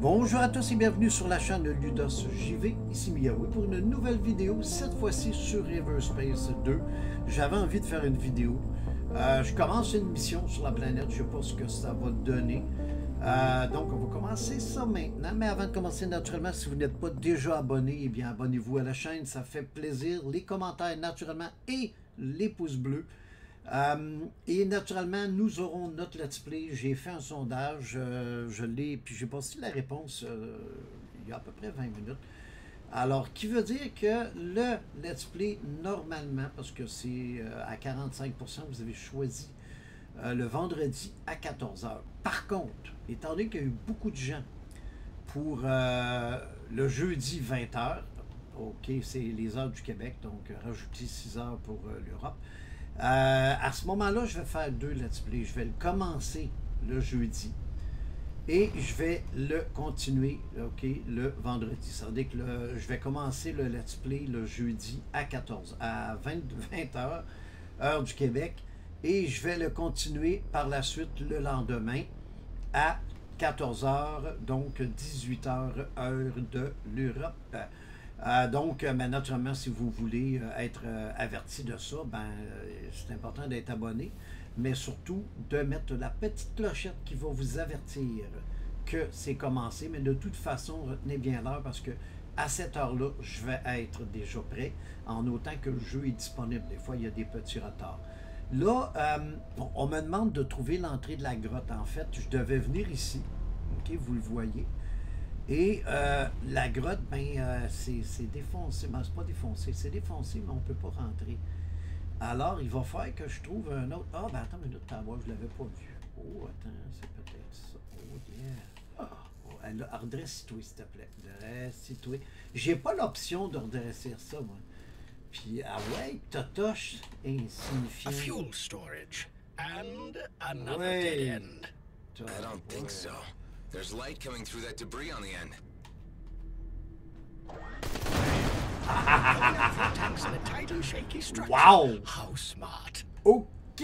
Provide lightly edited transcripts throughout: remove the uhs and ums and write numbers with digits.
Bonjour à tous et bienvenue sur la chaîne Ludos JV, ici Miyawi pour une nouvelle vidéo, cette fois-ci sur Everspace 2. J'avais envie de faire une vidéo. Je commence une mission sur la planète, je ne sais pas ce que ça va donner. Donc on va commencer ça maintenant, mais avant de commencer naturellement, si vous n'êtes pas déjà abonné, eh bien abonnez-vous à la chaîne, ça fait plaisir. Les commentaires naturellement et les pouces bleus. Et naturellement, nous aurons notre let's play. J'ai fait un sondage, je l'ai, puis j'ai passé la réponse il y a à peu près 20 minutes. Alors, qui veut dire que le let's play, normalement, parce que c'est à 45%, vous avez choisi le vendredi à 14 h. Par contre, étant donné qu'il y a eu beaucoup de gens pour le jeudi 20 h, ok, c'est les heures du Québec, donc rajouter 6 heures pour l'Europe. À ce moment-là, je vais faire deux let's play. Je vais le commencer le jeudi et je vais le continuer le vendredi. Ça veut dire que je vais commencer le let's play le jeudi à 20 h, heure du Québec, et je vais le continuer par la suite le lendemain à 14 h, donc 18 h, heure de l'Europe. Donc, naturellement, si vous voulez être averti de ça, c'est important d'être abonné, mais surtout de mettre la petite clochette qui va vous avertir que c'est commencé. Mais de toute façon, retenez bien l'heure parce que à cette heure-là, je vais être déjà prêt, en autant que le jeu est disponible. Des fois, il y a des petits retards. Là, on me demande de trouver l'entrée de la grotte. En fait, je devais venir ici. OK, vous le voyez. Et la grotte, c'est défoncé. C'est pas défoncé, c'est défoncé, mais on ne peut pas rentrer. Alors, il va falloir que je trouve un autre. Ah, attends une minute, je ne l'avais pas vu. Oh, attends, c'est peut-être ça. Oh, yeah. Oh, redresse-toi, s'il te plaît. Redresse-toi. J'ai pas l'option de redresser ça, moi. Puis, ah ouais, totoche, insignifiant. A fuel storage. And another dead end. I don't think so. There's light coming through that debris on the end. Vortex in a tight and shaky structure. Wow! How smart. OK!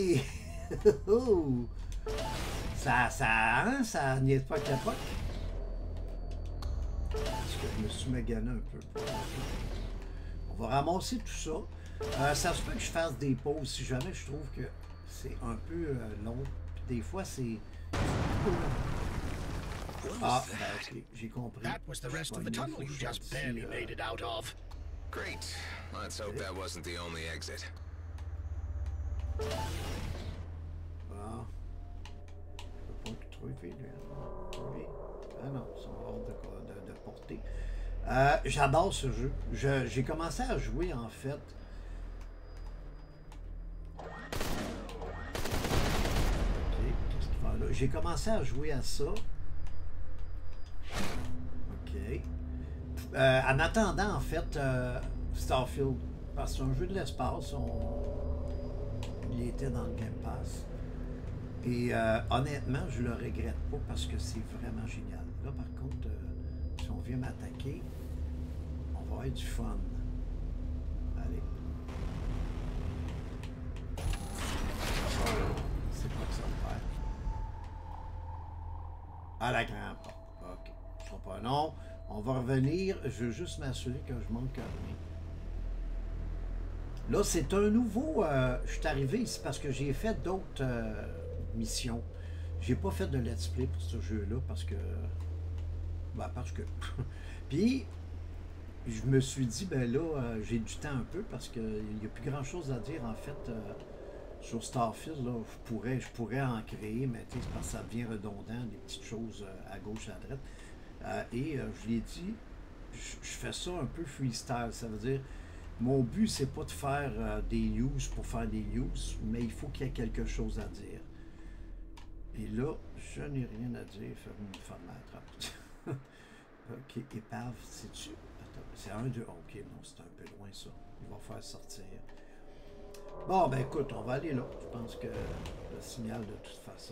ça niaise pas que la poque. Parce que je me suis magané un peu. On va ramasser tout ça. Ça se peut que je fasse des pauses si jamais je trouve que c'est un peu long. Puis des fois, c'est... Ah, ok, j'ai compris. That was the rest of the tunnel you just barely made it out of. Great. Let's hope that wasn't the only exit. Ah. Je peux pas tout trouver, lui. Ah non, ça va hors de portée. J'adore ce jeu. J'ai commencé à jouer, en fait. Ok, qu'est-ce qu'il fait là? J'ai commencé à jouer à ça. OK. En attendant, en fait, Starfield, parce que c'est un jeu de l'espace, il était dans le Game Pass. Et honnêtement, je le regrette pas parce que c'est vraiment génial. Là, par contre, si on vient m'attaquer, on va avoir du fun. Allez. C'est pas que ça va faire. À la grande porte. OK. Ce sera pas long. On va revenir. Je veux juste m'assurer que je manque rien. Là, c'est un nouveau... je suis arrivé ici parce que j'ai fait d'autres missions. J'ai pas fait de let's play pour ce jeu-là parce que... Puis, je me suis dit, j'ai du temps un peu parce qu'il n'y a plus grand-chose à dire, en fait, sur Starfield. Là, je pourrais en créer, mais c'est parce que ça devient redondant, des petites choses à gauche, à droite. Et je l'ai dit, je fais ça un peu freestyle. Ça veut dire, mon but, c'est pas de faire des news pour faire des news, mais il faut qu'il y ait quelque chose à dire. Et là, je n'ai rien à dire. Fais-moi faire de la trappe. OK, épave, c'est-tu? C'est un, deux. OK, non, c'est un peu loin, ça. Il va faire sortir. Bon, écoute, on va aller là. Je pense que le signal, de toute façon,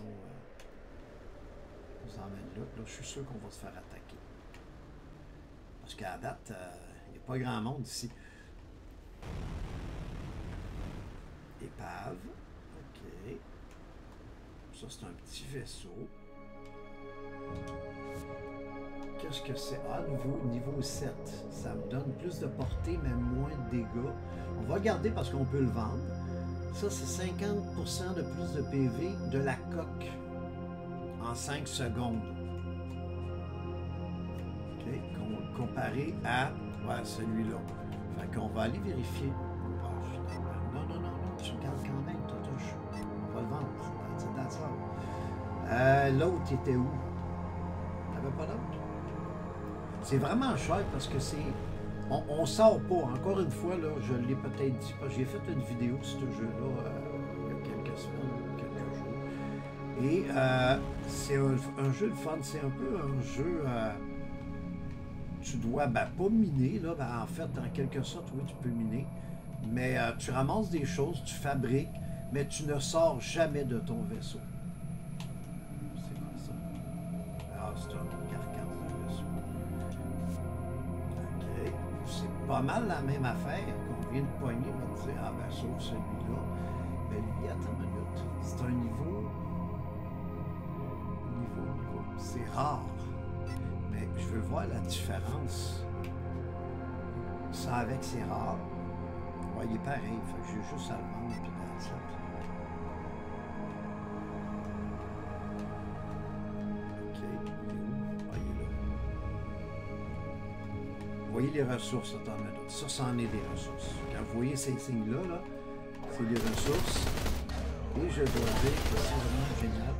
nous emmène là. Là, je suis sûr qu'on va se faire attaquer. Parce qu'à date, il n'y a pas grand monde ici. Épave. OK. Ça, c'est un petit vaisseau. Qu'est-ce que c'est? Ah, niveau 7. Ça me donne plus de portée, mais moins de dégâts. On va garder parce qu'on peut le vendre. Ça, c'est 50% de plus de PV de la coque en 5 secondes. OK, comparé à celui-là. Fait qu'on va aller vérifier. Non, tu le gardes quand même, Totuche. On va le vendre. L'autre était où? T'avais pas l'autre? C'est vraiment cher parce que c'est... On sort pas. Encore une fois, là, je l'ai peut-être dit, parce que j'ai fait une vidéo de ce jeu-là il y a quelques semaines, quelques jours. Et c'est un jeu de fun. C'est un peu un jeu... tu dois, pas miner, là. En fait, en quelque sorte, oui, tu peux miner. Mais tu ramasses des choses, tu fabriques, mais tu ne sors jamais de ton vaisseau. C'est quoi ça? Ah, c'est un carcasse de vaisseau. OK. C'est pas mal la même affaire qu'on vient de pogner. On va dire, sauf celui-là. Mais lui, attends une minute. C'est un niveau. C'est rare. Mais je veux voir la différence. Ça avec c'est rare. Ouais, il est pareil. Fait que j'ai juste à le vendre puis that's it. OK. Il est où? Ah, il est là. Vous voyez les ressources, attends, ça, c'en est des ressources. Quand vous voyez ces signes-là, là, c'est des ressources. Et je dois dire que c'est vraiment génial.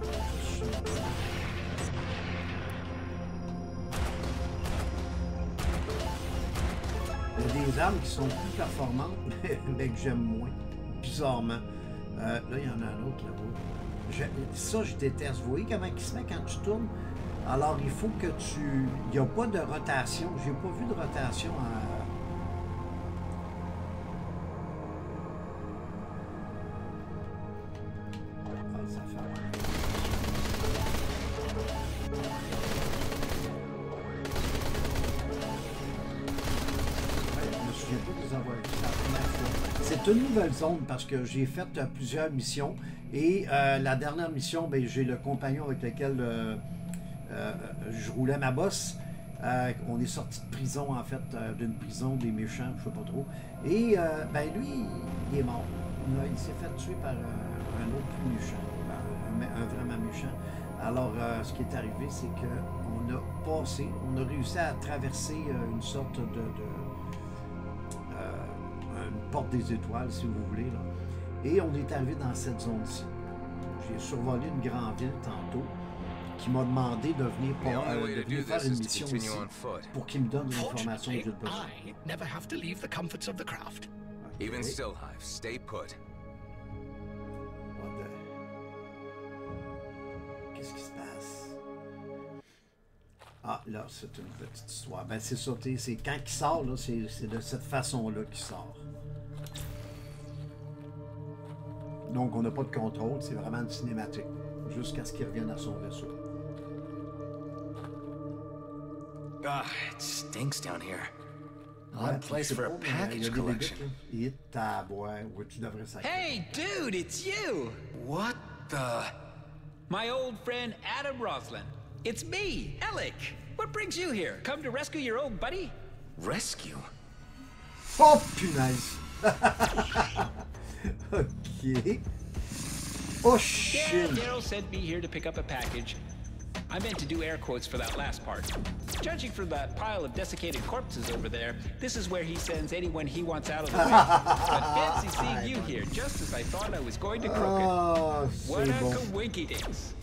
Il y a des armes qui sont plus performantes, mais que j'aime moins, bizarrement. Là, il y en a un autre là-bas. Ça, je déteste. Vous voyez comment il se met quand tu tournes? Alors, il faut que tu... Il n'y a pas de rotation. J'ai pas vu de rotation en... Ah, ça fait... C'est une nouvelle zone parce que j'ai fait plusieurs missions et la dernière mission, j'ai le compagnon avec lequel je roulais ma bosse. On est sorti de prison, en fait, d'une prison des méchants, je sais pas trop. Et lui, il est mort. Il s'est fait tuer par un autre plus méchant, un vraiment méchant. Alors, ce qui est arrivé, c'est qu'on a passé, on a réussi à traverser une sorte de une porte des étoiles, si vous voulez, là. Et on est arrivé dans cette zone-ci. J'ai survolé une grande ville tantôt qui m'a demandé de venir, faire une mission ici pour qu'il me donne l'information que j'ai besoin. Okay. Even still, Hive, stay put. Qu'est-ce qui se passe? Ah, là, c'est une petite histoire. C'est ça, c'est quand il sort, là, c'est de cette façon-là qu'il sort. Donc, on n'a pas de contrôle, c'est vraiment une cinématique. Jusqu'à ce qu'il revienne à son vaisseau. Ah, it stinks down here. Odd place for a package collection. Tu devrais ça. Hey, dude, it's you! What the? My old friend Adam Roslin. It's me, Alec. What brings you here? Come to rescue your old buddy? Rescue? Oh, punaise! OK. Oh, shit! Yeah, Daryl sent me here to pick up a package. I meant to do air quotes for that last part. Judging from that pile of desiccated corpses over there, this is where he sends anyone he wants out of the way. But fancy seeing you here, just as I thought I was going to croak it. Oh, What a coinky-dinks.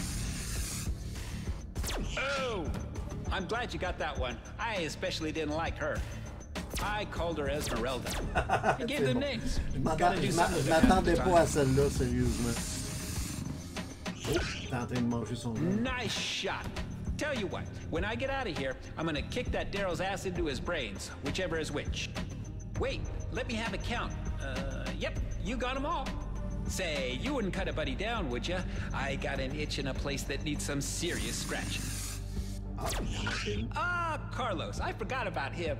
Oh! I'm glad you got that one. I especially didn't like her. I called her Esmeralda. I gave them names. Je m'attendais pas à celle-là, sérieusement. Oh, t'es en train de manger son nom. Nice shot. Tell you what, when I get out of here, I'm gonna kick that Daryl's ass into his brains, whichever is which. Wait, let me have a count. Yep, you got them all. Say, you wouldn't cut a buddy down, would ya? I got an itch in a place that needs some serious scratching. Ah, Carlos, I forgot about him.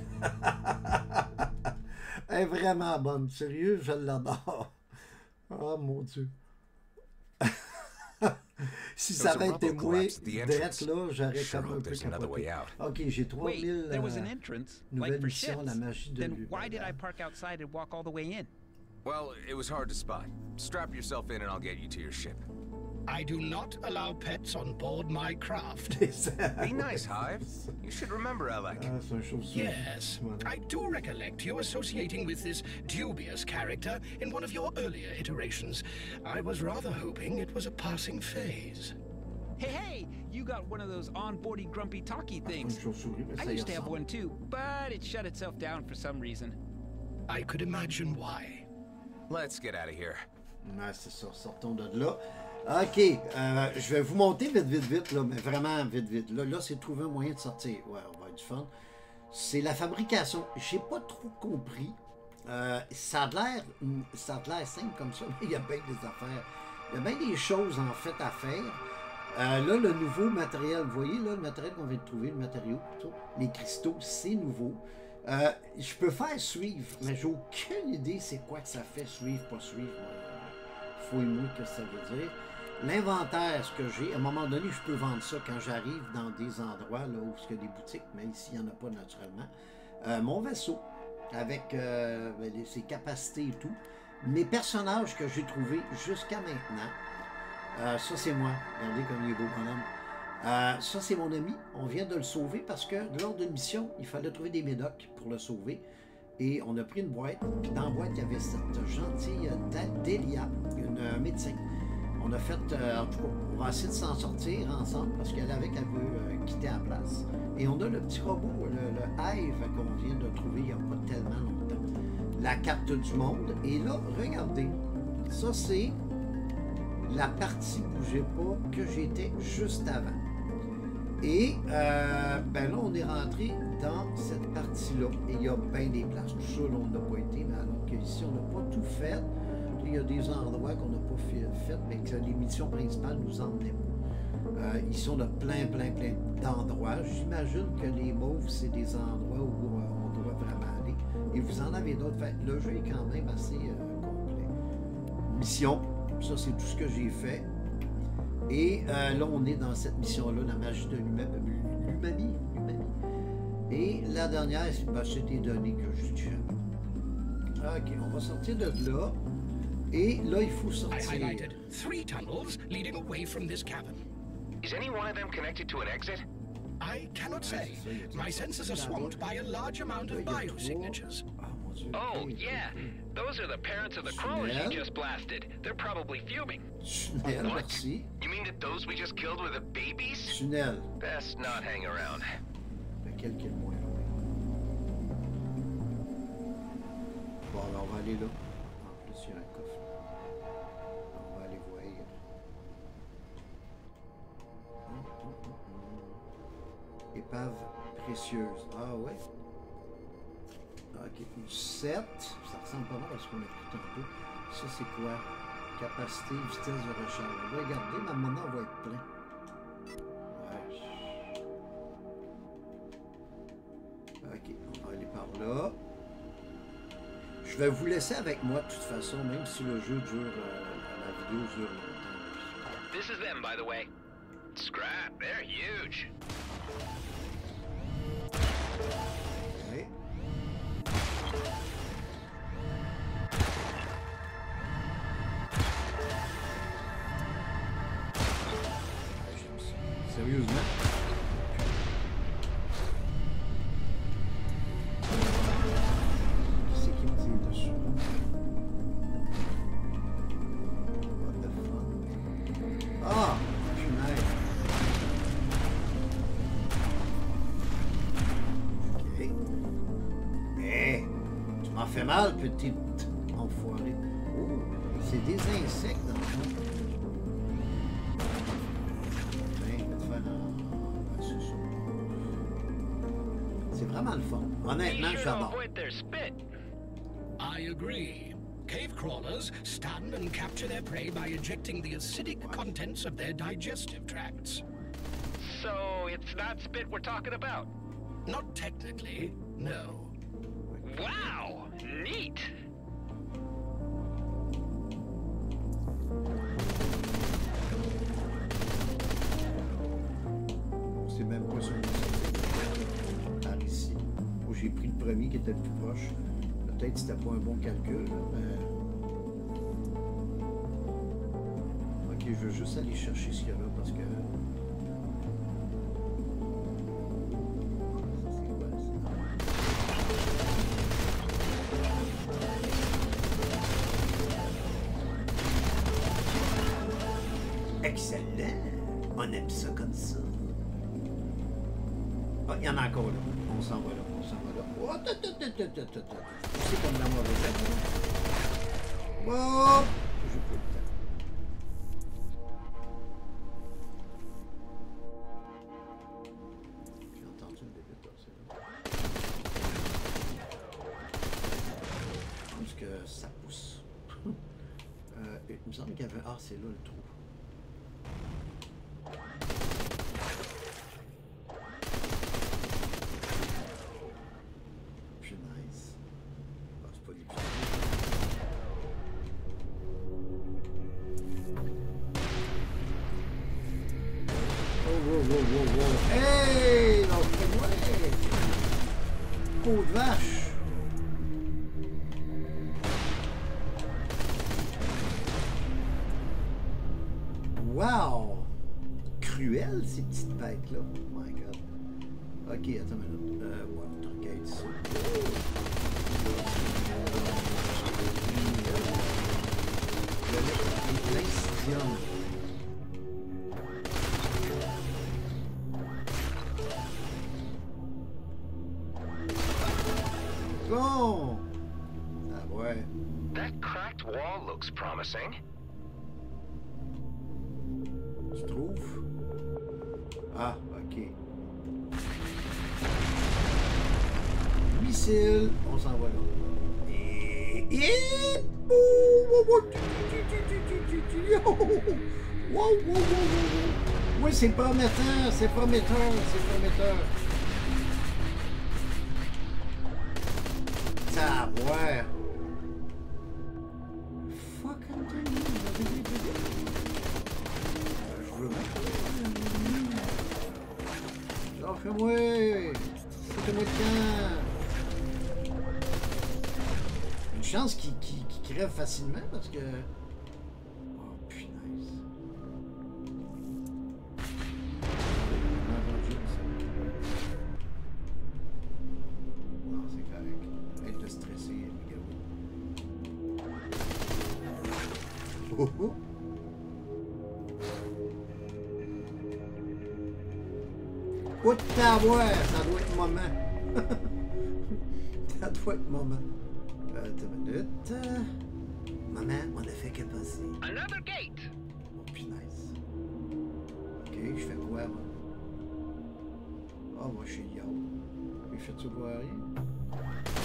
Elle est vraiment bonne. Sérieux, je l'adore. Oh mon Dieu. Si Those ça are avait été rubble moi, collapsed the d'être entrance. là, j'aurais Sure comme un hope peu there's another way capoté. out. Ok, j'ai Wait, 3000 there was an entrance, nouvelles like for missions, la ships. magie de Then lui. why did I park outside and walk all the way in? Well, it was hard to spot. Strap yourself in and I'll get you to your ship. I do not allow pets on board my craft. Be nice, Hive. You should remember Alec. Ah, c'est un chauve-souris. Yes, Voilà. I do recollect you associating with this dubious character in one of your earlier iterations. I was rather hoping it was a passing phase. Hey, you got one of those onboardy grumpy talky Une things. chauve-souris, mais I ça y used to have ressemble. one too, but it shut itself down for some reason. I could imagine why. Let's get out of here. Ouais, c'est ça, sortons de là. Ok, je vais vous monter vite, là, mais vraiment vite. Là, c'est trouver un moyen de sortir. Ouais, on va avoir du fun. C'est la fabrication. J'ai pas trop compris. Ça a l'air simple comme ça, mais il y a bien des affaires. Il y a bien des choses, en fait, à faire. Là, le nouveau matériel, vous voyez, là, le matériel qu'on vient de trouver, le matériau, plutôt, les cristaux, c'est nouveau. Je peux faire suivre, mais j'ai aucune idée c'est quoi que ça fait, suivre, pas suivre. Fouille-moi que ça veut dire. L'inventaire, ce que j'ai, à un moment donné, je peux vendre ça quand j'arrive dans des endroits là, où il y a des boutiques, mais ici, il n'y en a pas naturellement. Mon vaisseau, avec ses capacités et tout. Mes personnages que j'ai trouvés jusqu'à maintenant. Ça, c'est moi. Regardez comme il est beau bonhomme. Ça, c'est mon ami. On vient de le sauver parce que lors d'une mission, il fallait trouver des médocs pour le sauver. Et on a pris une boîte. Puis dans la boîte, il y avait cette gentille Delia, une médecin. On a fait, en tout cas, on va essayer de s'en sortir ensemble parce qu'elle avait qu'elle veut quitter la place. Et on a le petit robot, le Hive qu'on vient de trouver il n'y a pas tellement longtemps. La carte du monde. Et là, regardez, ça c'est la partie, bougez pas, que j'étais juste avant. Et ben là, on est rentré dans cette partie-là. Et il y a bien des places. Tout ça, là, on n'a pas été, mais alors qu'ici, on n'a pas tout fait. Il y a des endroits qu'on n'a pas fait, mais que les missions principales nous emmenaient pas. Ici, on a plein d'endroits. J'imagine que les mauves, c'est des endroits où on doit vraiment aller. Et vous en avez d'autres. Fait, le jeu est quand même assez complet. Mission, ça, c'est tout ce que j'ai fait. Et là, on est dans cette mission-là, la magie de l'umami. Et la dernière, ben, c'est des données que je tiens. OK, on va sortir de là. Et là, il faut I sortir. highlighted 3 tunnels leading away from this cavern. Is any one of them connected to an exit? I cannot say. My senses are swamped by a large amount of biosignatures. Ah, mon Dieu. Oh, OK, yeah. OK. Those are the parents of the crawlers Tunnel. you just blasted. They're probably fuming. Tunnel, What? merci. You mean that those we just killed were the babies? Tunnel. Best not hang around. Lequel qui est le moins loin? Bon, alors, on va aller là. En plus, il y a un coffre. On va aller voir. Épave précieuse. Ah ouais. Ok, une 7. Ça ressemble pas mal à ce qu'on a pris tantôt. Ça, c'est quoi? Capacité, vitesse de recharge. On va regarder, mais maintenant, on va être plein. Ouais. Ok, on va aller par là. Je vais vous laisser avec moi de toute façon, même si le jeu dure, la vidéo dure longtemps. This is them, by the way. Scrap, they're huge. Ouais. J'aime ça. Sérieusement? C'est qui me tire dessus? What the fuck? Ah! Punaise! Ok. Eh! Tu m'en fais mal, petite enfoirée. Oh! C'est des insectes dans le fond. Ben, je vais te faire un... c'est ça. C'est vraiment le fun. Honnêtement, Be sure to j'adore. avoid their spit. I agree. Cave crawlers stand and capture their prey by ejecting the acidic contents of their digestive tracts. So it's not spit we're talking about. Not technically, no. Wow, neat. C'est même pas sur le par ici. Moi, j'ai pris le premier qui était le plus proche. Peut-être que c'était pas un bon calcul, là, mais... Ok, je veux juste aller chercher ce qu'il y a là, parce que... Excellent! On aime ça comme ça. Ah, il y en a encore là. On s'en va là, on s'en va là. Oh, c'est comme la mauvaise affaire. Oh! J'ai pas le temps. J'ai entendu le début de c'est là. Je pense que ça pousse. Il me semble qu'il y avait... Ah, c'est là le trou. Hey! Donc, ouais! Peau de vache! Wow! Cruel, ces petites bêtes-là. Oh my god. Ok, attends une minute. Ouais, regarde ça. L'incidium. Bon! Ah ouais. That cracked wall looks promising. Tu trouves? Ah, ok. Missile, on s'en va là. Et... Oui, c'est prometteur, c'est prometteur, c'est prometteur. Ah, ouais. Fuck, je veux lâchez-moi. Foutez-moi le camp. Une chance qu'il crève facilement parce que... Oh, punaise. Non, c'est correct. Être de stressé, Miguel. Oh, oh. Oh, ouais, ça doit être moment. Ça doit être moment. Attends une minute. Maman, on a fait que passer. Another gate. Oh, punaise. Ok, je fais quoi, moi? Ah, moi, je suis Yao. Il fait-tu voir rien?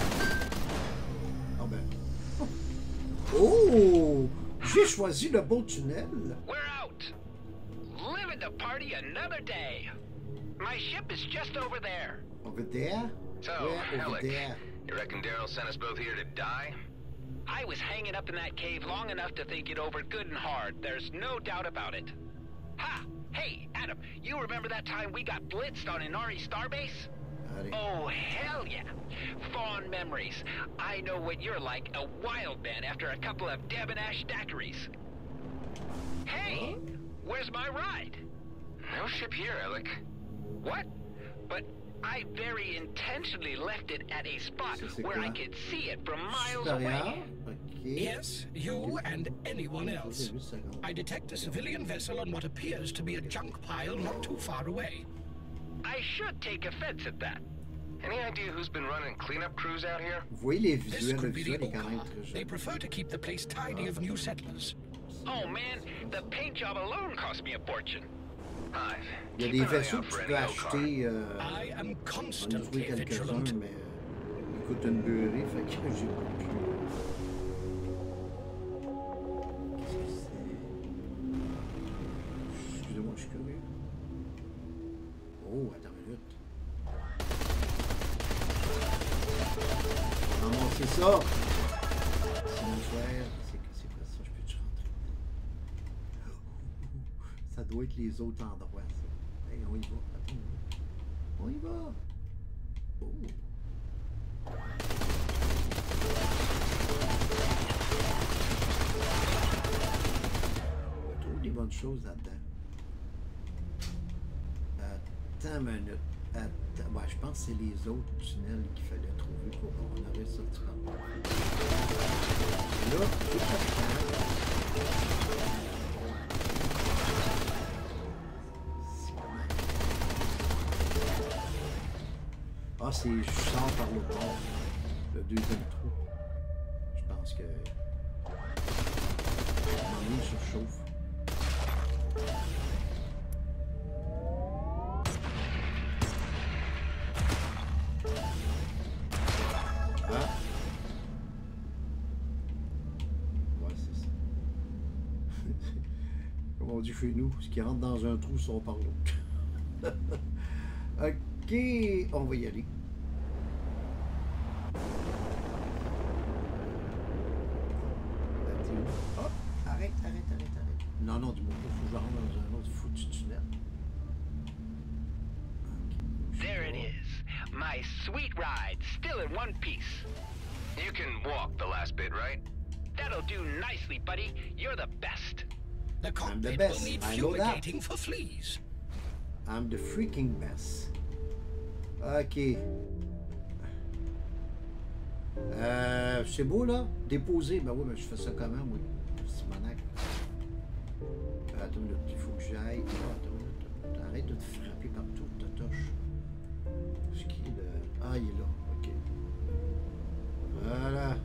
Ah ben. Oh! J'ai choisi le beau tunnel. We're out. Living the party another day. My ship is just over there. Over there? So, Where over Alec, there? you reckon Daryl sent us both here to die? I was hanging up in that cave long enough to think it over good and hard. There's no doubt about it. Ha! Hey, Adam, you remember that time we got blitzed on Inari Starbase? Allez. Oh, hell yeah. Fond memories. I know what you're like, a wild man after a couple of debonair daiquiris. Hey, where's my ride? No ship here, Alec. What? But I very intentionally left it at a spot where I could see it from miles away. Yes, you and anyone else. I detect a civilian vessel on what appears to be a junk pile not too far away. I should take offense at that. Any idea who's been running cleanup crews out here? Vous voyez les This visuels, le could be the visuel est quand même Oka. très They joli. prefer to keep the place tidy of new settlers. Oh man, the paint job alone cost me a fortune. Hi. Il y a des vaisseaux que tu peux acheter. I am J'en ai constantly trouvé quelques-uns, vigilant. mais ils coûtent une beurrée, fait que j'ai pas pu. Qu'est-ce que c'est? Excusez-moi, je suis curieux. Oh, attends une minute. Non, c'est ça! Sinon, frère, c'est quoi ça? Je peux-tu rentrer? Ça doit être les autres endroits, ça. Hey, on y va. Attends une minute. va. Oh. On trouve des bonnes choses là-dedans. Attends une minute. Attends. Ouais, je pense que c'est les autres tunnels qu'il fallait trouver pour qu'on aurait sorti par là. Là, c'est pas ah, c'est je sors par le bord. Le deuxième trou. Je pense que... mon nez surchauffe. Ah! Ouais, c'est ça. Comme on dit chez nous, ce qui rentre dans un trou sort par l'autre. Ok, on va y aller. Oh, arrête. Non, du moment il faut que je rentre dans un autre foutu tunnel. There it is. My sweet ride, still in one piece. You can walk the last bit, right? That'll do nicely, buddy. You're the best. The cockpit best. will need I know that. fumigating for fleas. I'm the freaking best. Ok. C'est beau là? Déposer. Ben oui, mais je fais ça comment, moi? Simonac. Attends une minute, il faut que j'aille. Attends, arrête de te frapper partout, Totoche. Ce qui est le... Ah, il est là. Ok. Voilà.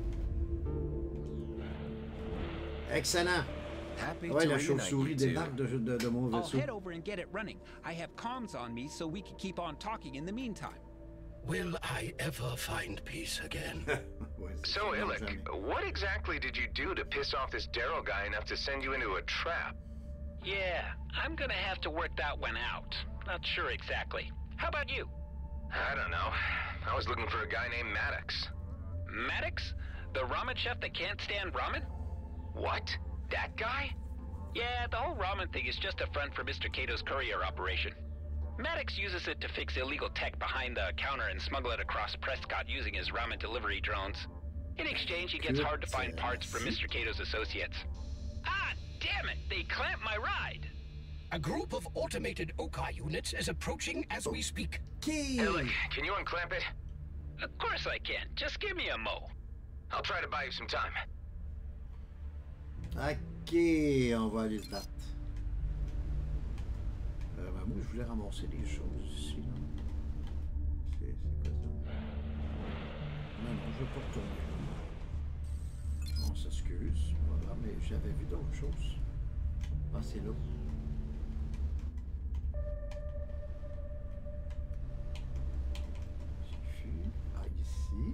Excellent. Happy Ouais, to la reunite chauve-souris you two. débarque de mon I'll vaisseau. head over and get it running. I have comms on me so we can keep on talking in the meantime. Will I ever find peace again? Ouais, c'est So, ça, non, Illick, jamais. what exactly did you do to piss off this Daryl guy enough to send you into a trap? Yeah, I'm gonna have to work that one out. Not sure exactly. How about you? I don't know. I was looking for a guy named Maddox. Maddox? The ramen chef that can't stand ramen? What? That guy? Yeah, the whole ramen thing is just a front for Mr. Cato's courier operation. Maddox uses it to fix illegal tech behind the counter and smuggle it across Prescott using his ramen delivery drones. In exchange, he gets hard to find parts from Mr. Cato's associates. Ah, damn it! They clamped my ride! A group of automated Okai units is approaching as we speak. Ok. Illick, can you unclamp it? Of course I can. Just give me a mo. I'll try to buy you some time. Ok, on va aller se battre. Ben moi, je voulais ramasser des choses ici. Là. C'est quoi ça? Non, je veux pas retourner là. On s'excuse. Voilà, mais j'avais vu d'autres choses. Ah, c'est là. Suffit. Ah, ici.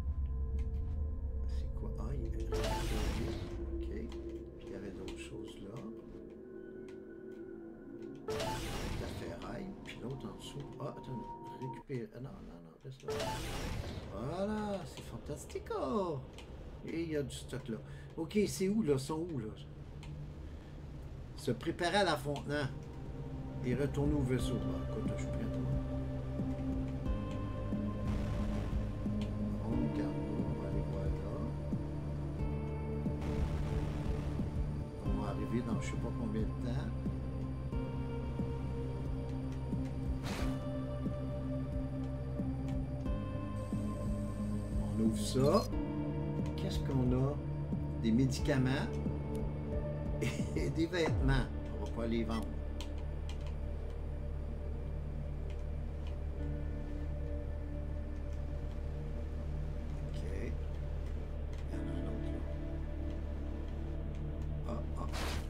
C'est quoi? Ah, il y a... Ok. Puis il y avait d'autres choses là. La ferraille. Puis l'autre en dessous. Ah, attends. Récupérer. Ah, non, laisse là. Voilà, c'est fantastique. Oh. Et il y a du stock là. Ok, c'est où là? Ils sont où là? Se préparer à l'affrontement. Et retourner au vaisseau. Ah, écoute, je suis prêt. On regarde. On va aller voir là. On va arriver dans je sais pas combien de temps. On ouvre ça. Qu'est-ce qu'on a? Des médicaments et des vêtements. On va pas les vendre. OK. Il y en a un autre là. Ah.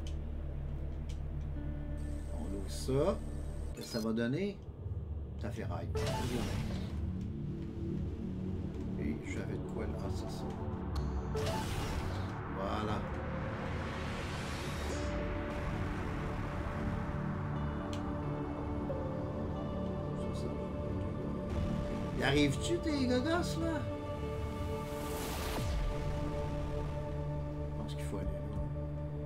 On ouvre ça. Qu'est-ce que ça va donner? Ta ferraille. Et j'avais de quoi là? Ah, c'est ça. Voilà. Ça. Y arrives-tu tes gogosses là? Je pense qu'il faut aller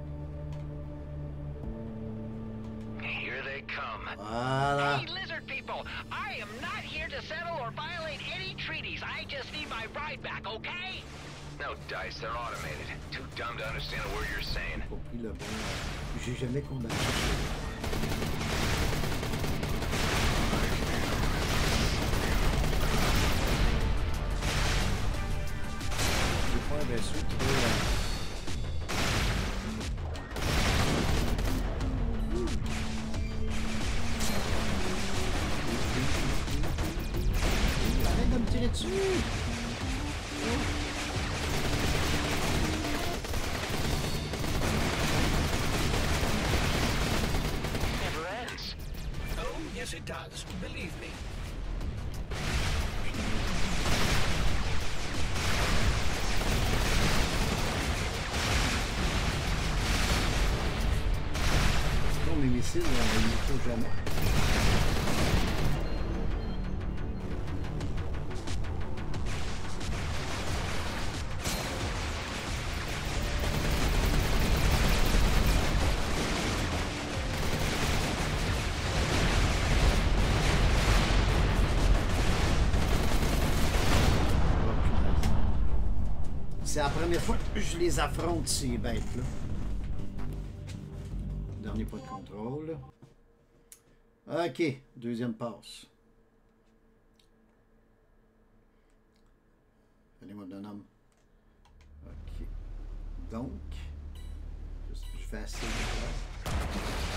là. Here they come. Voilà. Hey, lizard people! settle. I am not here to settle or violate any treaties. I just need my ride back, okay? No dice, they're automated. Too dumb to understand a word you're saying. Compris le bon. J'ai jamais condamné. J'ai pas un vaisseau trop. Arrête de me tirer dessus! Yes, it does. Believe me. Non, les missiles, ils ne faut jamais. C'est la première fois que je les affronte, ces bêtes-là. Dernier point de contrôle. OK, deuxième passe. Allez, mon bonhomme. OK. Donc, je fais assez de place.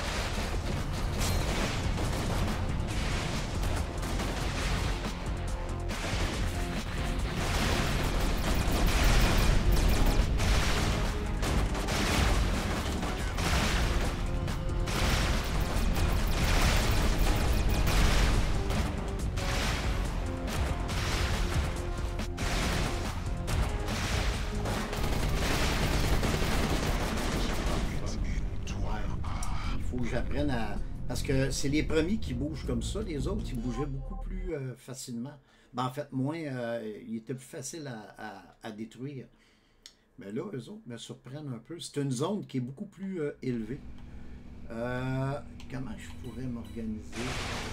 J'apprenne à... Parce que c'est les premiers qui bougent comme ça. Les autres, ils bougeaient beaucoup plus facilement. Ben, en fait, moins... ils étaient plus faciles à détruire. Mais là, eux autres me surprennent un peu. C'est une zone qui est beaucoup plus élevée. Comment je pourrais m'organiser?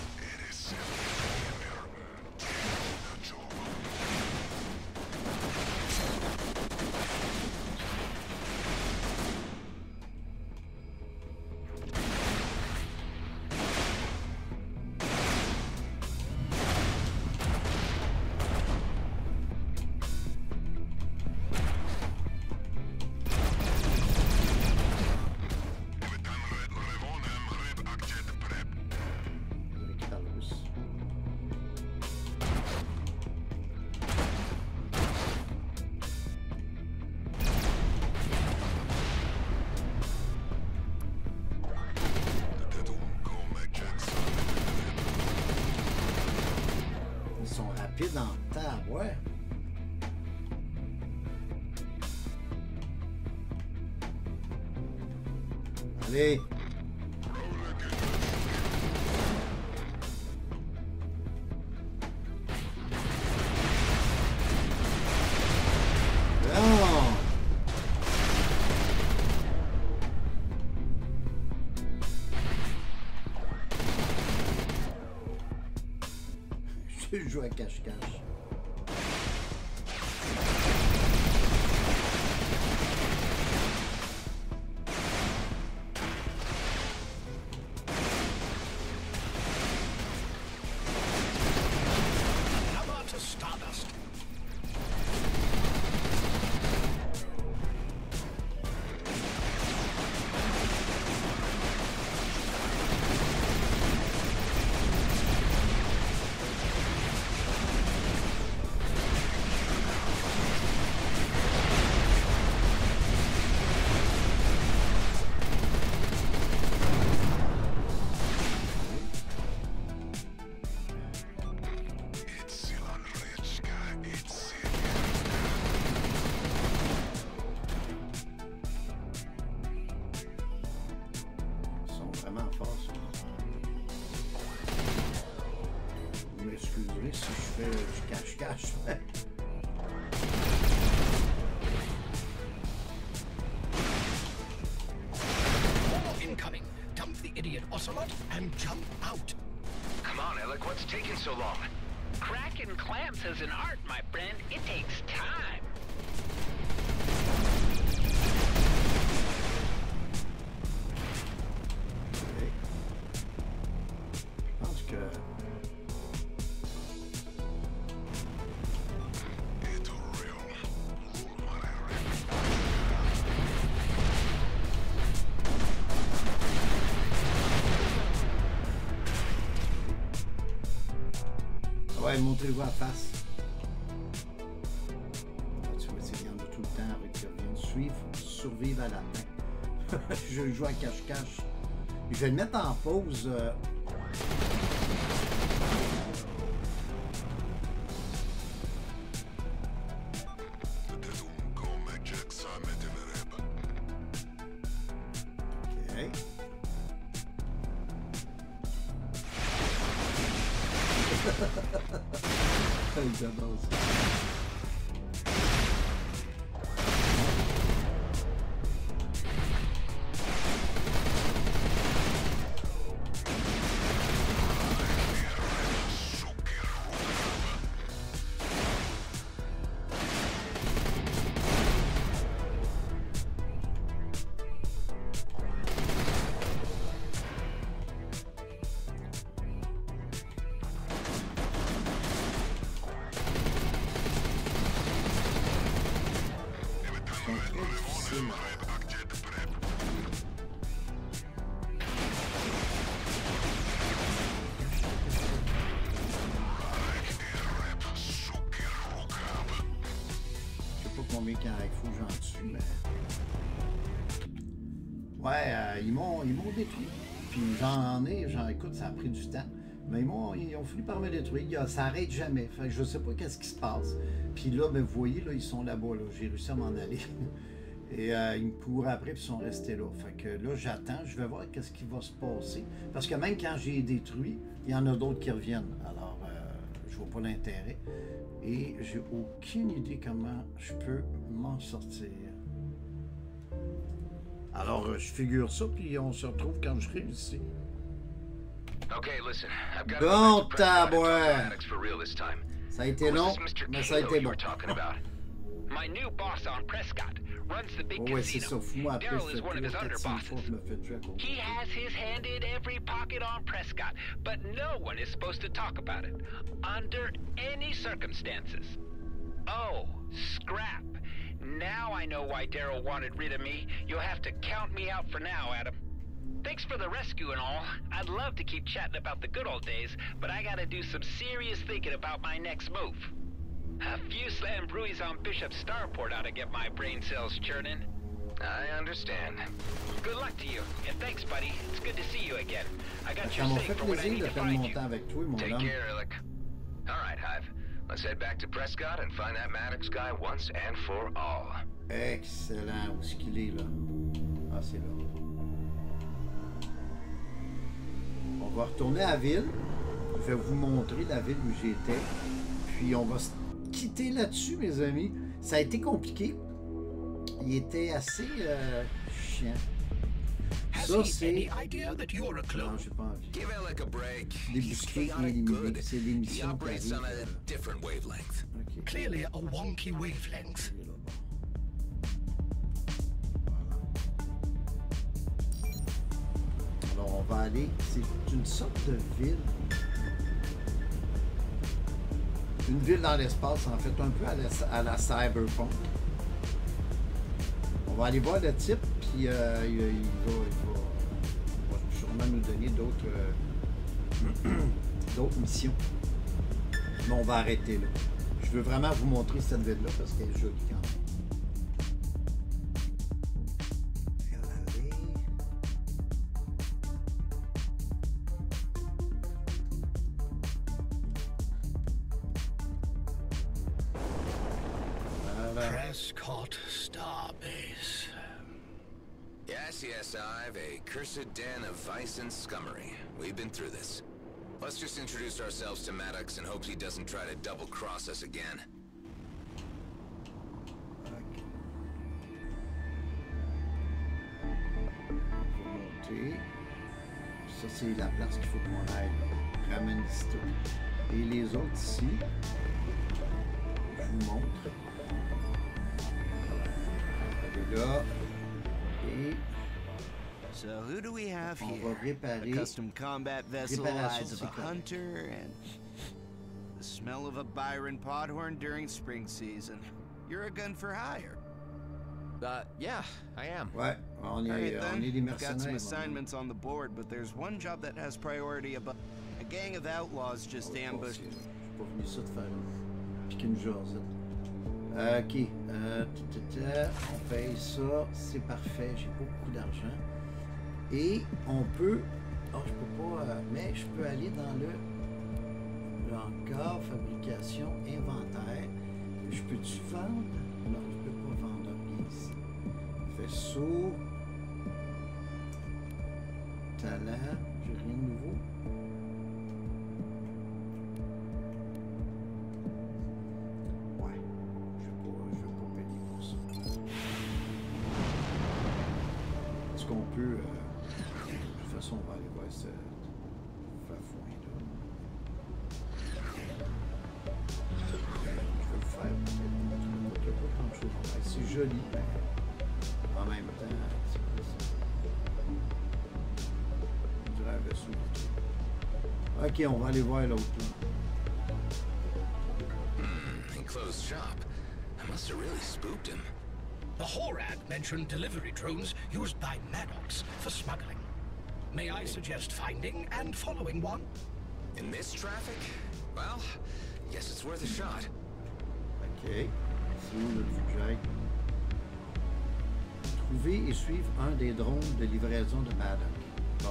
Dans le table, ouais. Allez. Non. Je joue à cache-cache. Incoming. Dump the idiot Ocelot and jump out. Come on, Relic, what's taking so long? Cracking clamps is an art, my friend. It takes time. Okay. Je pense que... Ouais, montrez-vous à face. Tu vois, il y en a tout le temps avec qui reviennent suivre, survivre à la main. Je joue à cache-cache. Je vais le mettre en pause. OK. J'adore ça. Combien il faut que j'en tue, mais... Ouais, ils m'ont détruit. Puis écoute, ça a pris du temps. Mais ils ont fini par me détruire. Ça n'arrête jamais. Fait que je sais pas qu'est-ce qui se passe. Puis là, ben, vous voyez, là, ils sont là-bas. Là. J'ai réussi à m'en aller. Et ils me couraient après, puis ils sont restés là. Fait que là, j'attends. Je vais voir qu'est-ce qui va se passer. Parce que même quand j'ai détruit, il y en a d'autres qui reviennent. Alors, je vois pas l'intérêt. Et j'ai aucune idée comment je peux m'en sortir. Alors, je figure ça, puis on se retrouve quand je réussis. Okay, listen, I've got Bon, to tabouin! for real this time. Ça a été long, mais ça a été bon. My new boss on Prescott runs the big Oh, ouais, c'est ça. casino. Fous-moi après, Daryl ça is one of his fait 4-5 fois underbosses. que je me fais tuer à cause de He ça. has his hand in every pocket on Prescott, but no one is supposed to talk about it under any circumstances. Oh, scrap. Now I know why Daryl wanted rid of me. You'll have to count me out for now, Adam. Thanks for the rescue and all. I'd love to keep chatting about the good old days, but I gotta do some serious thinking about my next move. A few slam bruises on Bishop Starport ought to get my brain cells churning. I understand. Good luck to you, and thanks, buddy. It's good to see you again. I got Ça your m'a safe fait for when I plaisir need de to faire find mon you. temps avec toi, mon Take homme. care, Alec. All right, Hive. Let's head back to Prescott and find that Maddox guy once and for all. Excellent. Où est-ce qu'il est, là? Ah, c'est là. On va retourner à la ville. Je vais vous montrer la ville où j'étais. Puis on va se quitter là-dessus, mes amis. Ça a été compliqué. Il était assez chiant. Ça, c'est... Any idea that you're a Non, clone? j'ai pas envie. Give Alec a break. Débusquer et Chaotic éliminer. good. C'est des He missions qui operates on a arrivent. different wavelength. OK. Clearly a wonky wavelength. Alors, on va aller... C'est une sorte de ville. Une ville dans l'espace, en fait, un peu à la Cyberpunk. On va aller voir le type, puis il va sûrement nous donner d'autres missions. Mais on va arrêter là. Je veux vraiment vous montrer cette ville-là parce qu'elle est jolie quand même. Prescott Starbase. Yes, yes, I've a cursed den of vice and scummery. We've been through this. Let's just introduce ourselves to Maddox and hope he doesn't try to double-cross us again. Ok. Faut monter. Ça, c'est la place qu'il faut qu'on aille. ramène l'histoire. Et les autres ici, je vous montre. Elle est là. Et So who do we have on here? va réparer. A custom combat vessel, Réparation, eyes of c'est a correct. hunter, and the smell of a Byron Podhorn during spring season. You're a gun for hire. Yeah, I am. Ouais, on est, All right, on est des then. Got some mercenaires. assignments on the board, but there's one job that has priority above. A gang of outlaws just ambushed. Je suis pas venu ça de faire piquer une jasette. Ok, on paye ça, c'est parfait, j'ai pas beaucoup d'argent. Et on peut, oh je peux pas, mais je peux aller dans le encore fabrication, inventaire. Je peux-tu vendre? Non, je peux pas vendre rien ici. Vaisseau, talent, j'ai rien de nouveau. Ouais, je vais pas payer pour ça. Est-ce qu'on peut, de toute façon, on va aller voir ce fafouin-là. Je vais le faire peut-être. Il n'y a pas tant de choses à faire. C'est joli, mais en même temps, c'est pas ça. On dirait un vaisseau. Ok, on va aller voir l'autre. Enclosed shop. I must have really spooked him. The Horad mentioned delivery drones used by Maddox for smuggling. May I suggest finding and following one? In this traffic? Well, guess it's worth a shot. Ok. C'est où notre budget? Trouver et suivre un des drones de livraison de Maddox. Bon.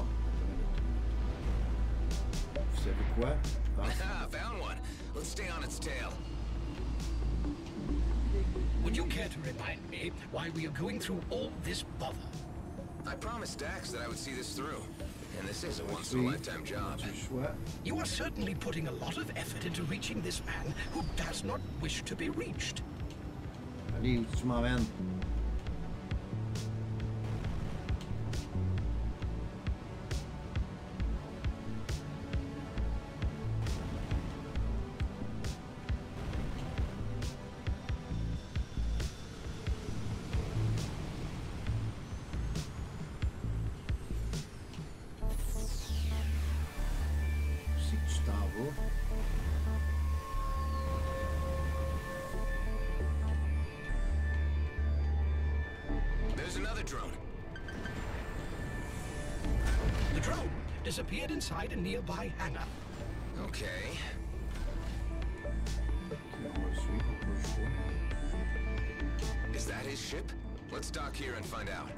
Vous savez quoi? Ah, found one. Let's stay on its tail. Would you care to remind me why we are going through all this bother? I promised Dax that I would see this through. And this is a once-in-a-lifetime job. Du choix. You are certainly putting a lot of effort into reaching this man who does not wish to be reached. Allez, où tu m'emmènes? Je sais que tu t'en vas. There's another drone. The drone disappeared inside a nearby hangar. Okay. On va le suivre, on va le choix. Is that his ship? Let's dock here and find out.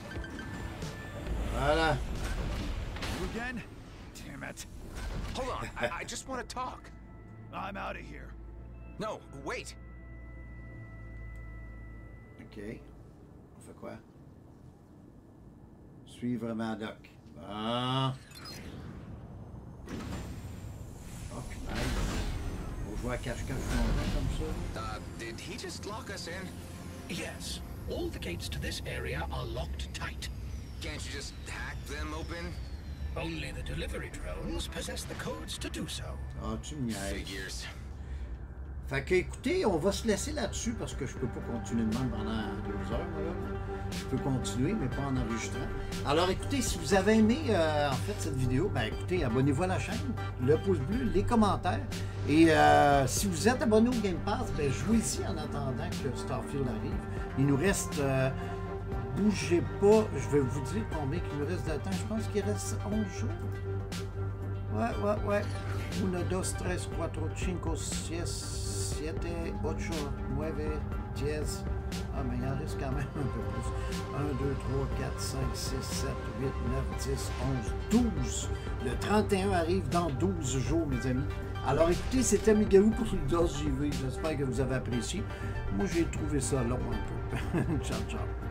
Voilà. You again? Damn it. Hold on, I just want to talk. I'm out of here. No, wait. Ok. On fait quoi? Suivre Maddox. Bon. Oh, putain. On joue à cache-cache longtemps comme ça. Did he just lock us in? Yes, all the gates to this area are locked tight. Can't you just hack them open? Only the delivery drones possess the codes to do so. Ah, tu me niaises. Figures. Fait que, écoutez, on va se laisser là-dessus parce que je peux pas continuer de même pendant 2 heures, moi, là. Je peux continuer, mais pas en enregistrant. Alors, écoutez, si vous avez aimé, en fait, cette vidéo, ben, écoutez, abonnez-vous à la chaîne, le pouce bleu, les commentaires. Et si vous êtes abonné au Game Pass, ben, jouez-y en attendant que Starfield arrive. Il nous reste... bougez pas, je vais vous dire combien il nous reste de temps. Je pense qu'il reste 11 jours. Ouais. 1, 2, 3, 4, 5, 6, 7, 8, 9, 10. Ah, mais il en reste quand même un peu plus. 1, 2, 3, 4, 5, 6, 7, 8, 9, 10, 11, 12. Le 31 arrive dans 12 jours, mes amis. Alors écoutez, c'était Miguel pour le DOS JV. J'espère que vous avez apprécié. Moi, j'ai trouvé ça long un peu. Ciao, ciao.